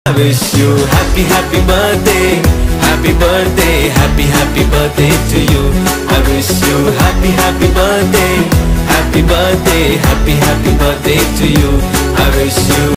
I wish you happy happy birthday, happy birthday, happy birthday to you. I wish you happy happy birthday, happy birthday, happy birthday to you. I wish you